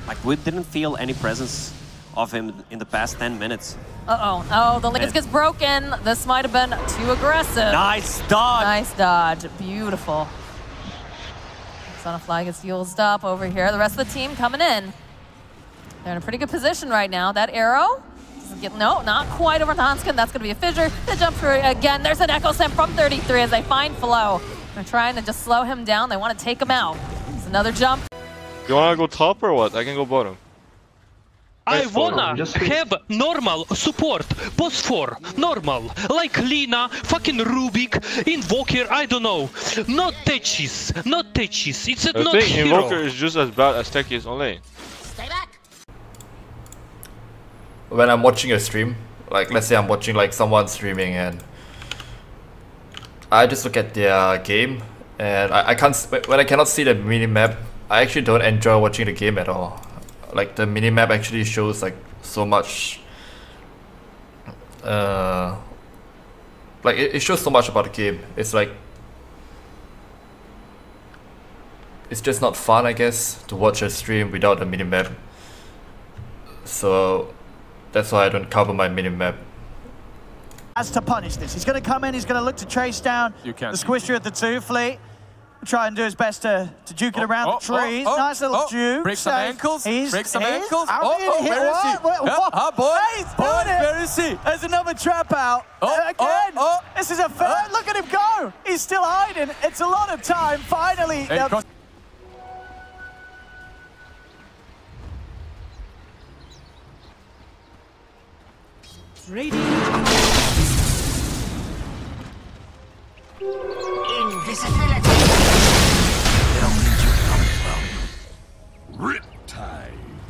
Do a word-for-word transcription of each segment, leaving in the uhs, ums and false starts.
Like, we didn't feel any presence of him in the past ten minutes. Uh-oh. Oh, the Lincoln gets broken. This might have been too aggressive. Nice dodge. Nice dodge. Beautiful. Sonafly gets used up over here. The rest of the team coming in. They're in a pretty good position right now. That arrow doesn't get, no, not quite over Hanskin. That's going to be a fissure. The jump through again. There's an Echo Slam from thirty-three as they find Flow. They're trying to just slow him down. They want to take him out. It's another jump. You wanna go top or what? I can go bottom. I wanna have normal support, boss four, normal, like Lina, fucking Rubik, Invoker, I don't know. Not Techis, not Techis, it's a I not think hero. Invoker is just as bad as Techis on lane. Stay back. When I'm watching a stream, like let's say I'm watching like someone streaming and I just look at their game and I, I can't, when I cannot see the minimap, I actually don't enjoy watching the game at all. Like the minimap actually shows like so much uh, like it, it shows so much about the game. It's like it's just not fun, I guess, to watch a stream without a minimap. So that's why I don't cover my minimap. Has to punish this. He's going to come in, he's going to look to chase down the Squisher at the two fleet. Try and do his best to, to juke it oh, around oh, the trees. Oh, oh, nice little oh. juke. Break some Safe. ankles. He's, Break some he's, ankles. Oh, oh, hit. where is he? What? What? Yeah. What? Ah, boy. He's Boy, doing it. where is he? There's another trap out. Oh, Again. oh, oh. This is a fair. Oh. Look at him go. He's still hiding. It's a lot of time. Finally. Hey, now, cross. Ready. Invisibility. Riptide.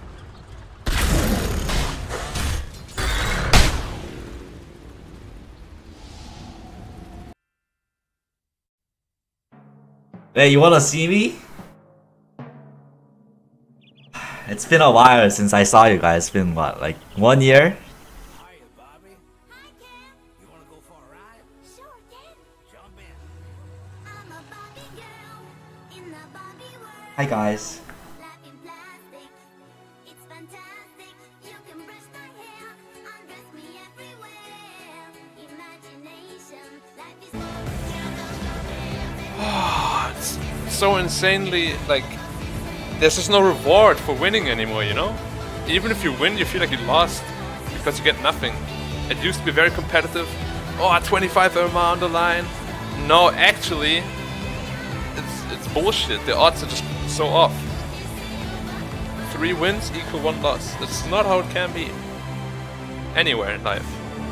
Hey, you wanna see me? It's been a while since I saw you guys. It's been what, like one year? Hi guys. It's so insanely, like, there's just no reward for winning anymore, you know? Even if you win, you feel like you lost because you get nothing. It used to be very competitive. Oh, twenty-five M R on the line. No, actually, it's, it's bullshit. The odds are just so off. Three wins equal one loss. That's not how it can be. Anywhere in life.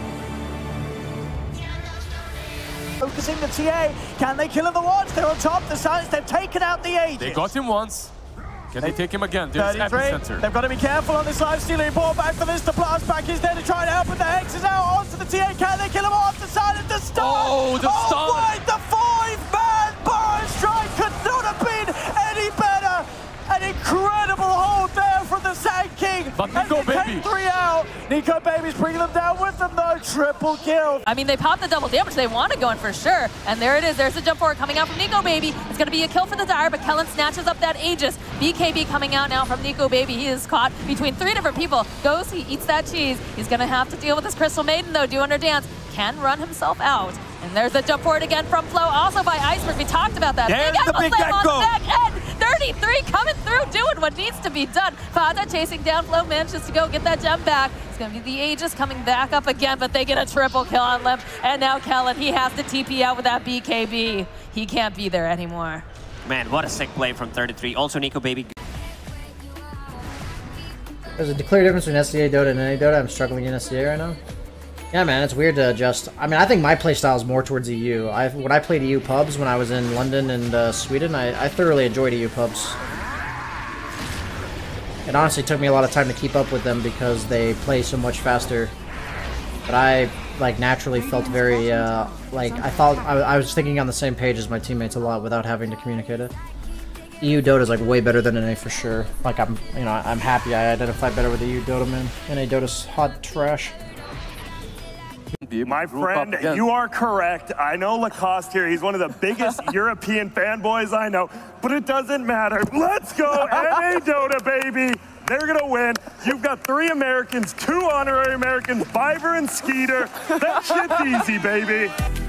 Focusing the T A. Can they kill him the once? They're on top. The Silence, they've taken out the Aegis. They got him once. Can they, they take him again? There's thirty-three. They've got to be careful on this live stealing ball back for this. The blast back is there to try and help, but the Hex is out onto the T A. Can they kill him off? The Silence, the stun. Oh, the oh, stun. Wait, the five-man burn strike could not have been any better. An incredible hold there from the Sand King. But Nico Baby. Three out. Nico Baby's bringing them down with them though. Triple kill. I mean, they popped the double damage. They want to go in for sure. And there it is. There's the jump forward coming out from Nico Baby. It's going to be a kill for the Dire, but Kellen snatches up that Aegis. B K B coming out now from Nico Baby. He is caught between three different people. Goes, he eats that cheese. He's going to have to deal with this Crystal Maiden though, doing her dance. Can run himself out. And there's the jump forward again from Flow, also by Iceberg. We talked about that. There's big the big slam on echo. the back end. thirty-three coming through, doing what needs to be done. Fada chasing down Flow, manages to go get that jump back. It's going to be the Aegis coming back up again, but they get a triple kill on Limp. And now Kellen, he has to T P out with that B K B. He can't be there anymore. Man, what a sick play from thirty-three. Also, Nico Baby. There's a clear difference between S C A Dota and N A Dota. I'm struggling in S C A right now. Yeah, man, it's weird to adjust. I mean, I think my playstyle is more towards E U. I, when I played E U pubs when I was in London and uh, Sweden, I, I thoroughly enjoyed E U pubs. It honestly took me a lot of time to keep up with them because they play so much faster. But I, like, naturally felt very, uh, like, I thought, I, I was thinking on the same page as my teammates a lot without having to communicate it. E U Dota is, like, way better than N A for sure. Like, I'm, you know, I'm happy I identify better with E U Dota, man. N A Dota's hot trash. My friend, you are correct. I know Lacoste here. He's one of the biggest European fanboys I know, but it doesn't matter. Let's go, N A Dota, baby. They're gonna win. You've got three Americans, two honorary Americans, Viver and Skeeter. That shit's easy, baby.